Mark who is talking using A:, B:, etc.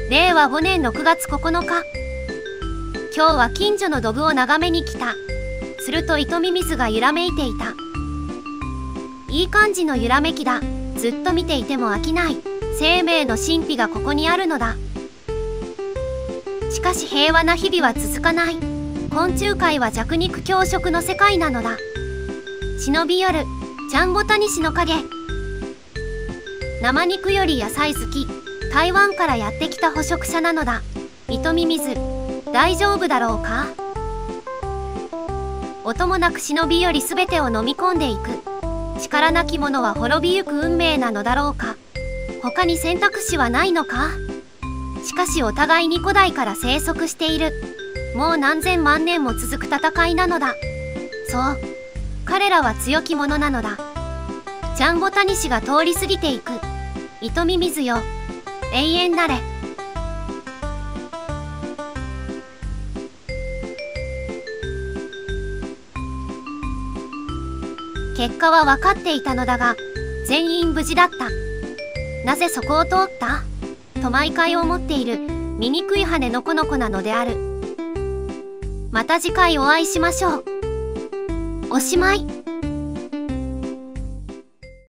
A: 令和5年6月9日。今日は近所のドブを眺めに来た。すると糸ミミズが揺らめいていた。いい感じの揺らめきだ。ずっと見ていても飽きない。生命の神秘がここにあるのだ。しかし平和な日々は続かない。昆虫界は弱肉強食の世界なのだ。忍び寄るジャンボタニシの影。生肉より野菜好き。台湾からやってきた捕食者なのだ。糸ミミズ、大丈夫だろうか。音もなく忍び寄り全てを飲み込んでいく。力なき者は滅びゆく運命なのだろうか。他に選択肢はないのか。しかしお互いに古代から生息している。もう何千万年も続く戦いなのだ。そう、彼らは強き者なのだ。ジャンボタニシが通り過ぎていく。糸ミミズよ、永遠なれ。結果は分かっていたのだが、全員無事だった。なぜそこを通ったと毎回思っている。醜い羽のこの子なのである。また次回お会いしましょう。おしまい。